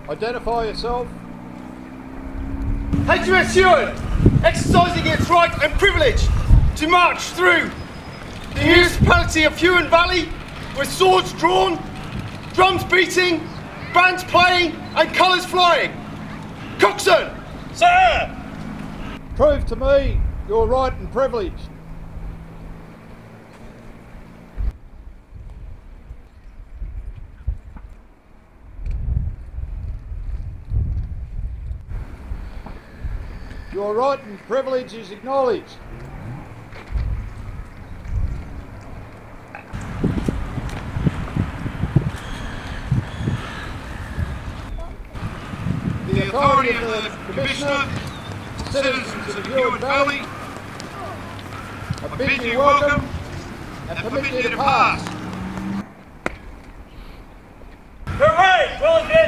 Identify yourself. HMAS Huon, exercising its right and privilege to march through the municipality of Huon Valley with swords drawn, drums beating, bands playing and colours flying. Coxswain! Sir! Prove to me your right and privilege. Your right and privilege is acknowledged. The authority of the Commissioner, citizens of Huon Valley, I bid you welcome and permit you to pass. Hooray! Well